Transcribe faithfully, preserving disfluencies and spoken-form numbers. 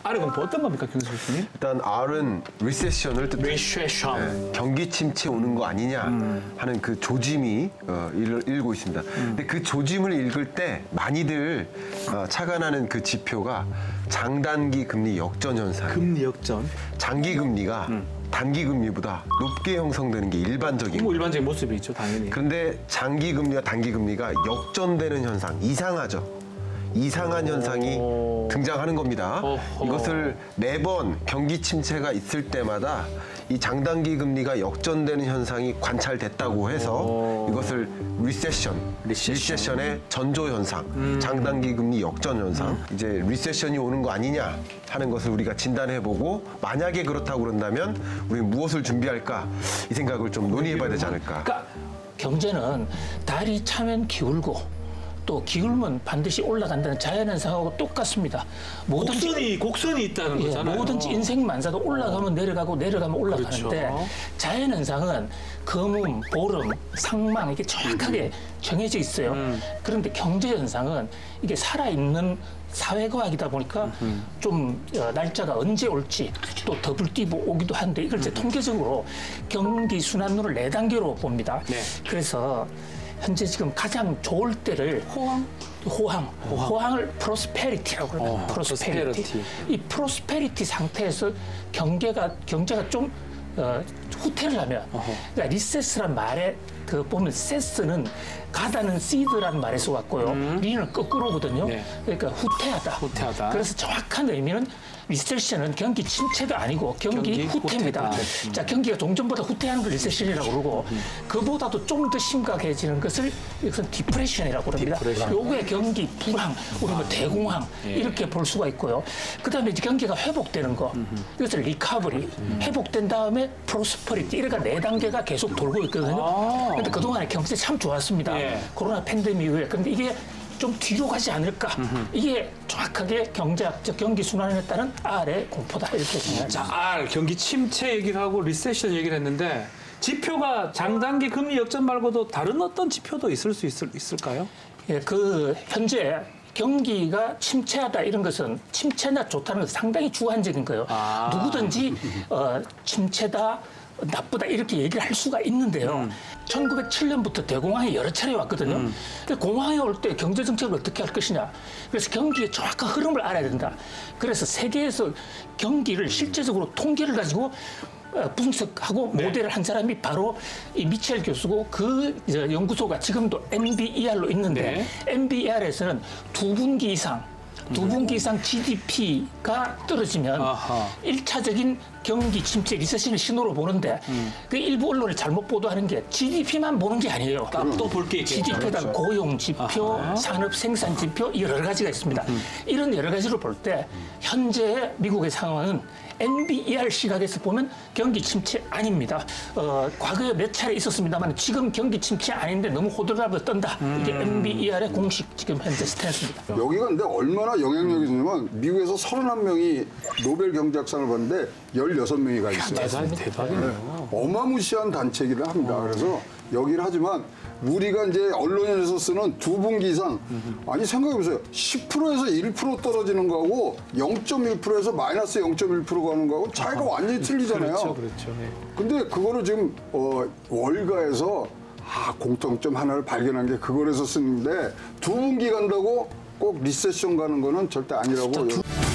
R은 그럼 어떤 겁니까, 경수 교수님? 일단 R은 리세션을 뜻해요. 리세션. 네, 경기 침체 오는 거 아니냐 음. 하는 그 조짐이 어, 읽, 읽고 있습니다. 음. 근데 그 조짐을 읽을 때 많이들 어, 착안하는 그 지표가 장단기 금리 역전 현상. 금리 역전. 장기 금리가 음. 단기 금리보다 높게 형성되는 게 일반적인 뭐 일반적인 모습이죠, 당연히. 그런데 장기 금리와 단기 금리가 역전되는 현상, 이상하죠. 이상한 현상이 등장하는 겁니다. 어허. 이것을 매번 경기 침체가 있을 때마다 이 장단기 금리가 역전되는 현상이 관찰됐다고 해서 어허. 이것을 리세션, 리세션, 리세션의 전조 현상, 음. 장단기 금리 역전 현상, 음. 이제 리세션이 오는 거 아니냐 하는 것을 우리가 진단해보고 만약에 그렇다고 그런다면 우리 무엇을 준비할까 이 생각을 좀 논의해봐야 되지 않을까. 그러니까 경제는 달이 차면 기울고 또 기울면 반드시 올라간다는 자연현상하고 똑같습니다. 뭐든지, 곡선이, 곡선이 있다는 예, 거잖아요. 뭐든지 인생 만사도 올라가면 내려가고 내려가면 올라가는데 그렇죠. 자연현상은 거문, 보름, 상망 이게 정확하게 정해져 있어요. 음. 그런데 경제현상은 이게 살아있는 사회과학이다 보니까 음. 좀 날짜가 언제 올지 또 더블 뛰고 오기도 하는데 이걸 이제 음. 통계적으로 경기 순환율을 네 단계로 봅니다. 네. 그래서 현재 지금 가장 좋을 때를 호황? 호황. 호황. 호황을 프로스페리티라고 그러요. 어, 프로스페리티. 프로스페리티. 이 프로스페리티 상태에서 경제가 경제가 좀 어, 후퇴를 하면 어허. 그러니까 리세스란 말에 그 보면 세스는 가다는 시드라는 말에서 왔고요. 음. 리는 거꾸로거든요. 네. 그러니까 후퇴하다. 후퇴하다. 그래서 정확한 의미는 리세션은 경기 침체가 아니고 경기, 경기 후퇴입니다. 후퇴다. 자, 경기가 종전보다 후퇴하는 걸 리세션이라고 그러고 음. 그보다도 좀 더 심각해지는 것을 이것은 디프레션이라고 그럽니다. 요게 경기 불황, 우리 뭐 대공황 예. 이렇게 볼 수가 있고요. 그다음에 이제 경기가 회복되는 거, 음흠. 이것을 리커버리, 음. 회복된 다음에 프로스퍼리티 이러니까 네 단계가 계속 돌고 있거든요. 아. 근데 그동안에 경제 참 좋았습니다. 예. 코로나 팬데믹 이후에. 근데 이게 좀 뒤로 가지 않을까. 음흠. 이게 정확하게 경제학적 경기 순환에 따른 R의 공포다. 이렇게 생각합니다. 자, R, 경기 침체 얘기를 하고 리세션 얘기를 했는데 지표가 장단기 금리 역전 말고도 다른 어떤 지표도 있을 수 있을, 있을까요? 예, 그 현재 경기가 침체하다 이런 것은 침체나 좋다는 것은 상당히 주관적인 거예요. 아. 누구든지 어, 침체다. 나쁘다 이렇게 얘기를 할 수가 있는데요. 음. 천구백칠 년부터 대공황이 여러 차례 왔거든요. 음. 근데 공황이 올 때 경제정책을 어떻게 할 것이냐. 그래서 경기의 정확한 흐름을 알아야 된다. 그래서 세계에서 경기를 실제적으로 통계를 가지고 분석하고 네. 모델을 한 사람이 바로 이 미첼 교수고 그 연구소가 지금도 엠비이알로 있는데 네. 엠비이알에서는 두 분기 이상 두 분기 이상 지디피가 떨어지면 아하. 일차적인 경기 침체 리세션의 신호로 보는데 음. 그 일부 언론이 잘못 보도하는 게 지디피만 보는 게 아니에요. 또 볼 게 있겠죠. 지디피가 그렇죠. 고용 지표, 아하. 산업 생산 지표 여러 가지가 있습니다. 음. 이런 여러 가지를 볼 때 현재 미국의 상황은 엠비이알 시각에서 보면 경기 침체 아닙니다. 어, 과거에 몇 차례 있었습니다만 지금 경기 침체 아닌데 너무 호들갑을 떤다. 음. 이게 엠비이알의 공식 지금 현재 스탠스입니다. 여기가 근데 얼마나 영향력이 있냐면 미국에서 서른한 명이 노벨 경제학상을 받는데 열여섯 명이 가 있어요. 대단히 대박이네요. 네. 어마무시한 단체이기를 합니다. 어. 그래서 여기를 하지만 우리가 이제 언론에서 쓰는 두 분기 이상 아니 생각해보세요. 십 퍼센트에서 일 퍼센트 떨어지는 거하고 영 점 일 퍼센트에서 마이너스 영 점 일 퍼센트 가는 거하고 차이가 완전히 틀리잖아요. 그렇죠, 그렇죠. 네. 근데 그거를 지금 어, 월가에서 아, 공통점 하나를 발견한 게 그거에서 쓰는데 두 분기 간다고 꼭 리세션 가는 거는 절대 아니라고.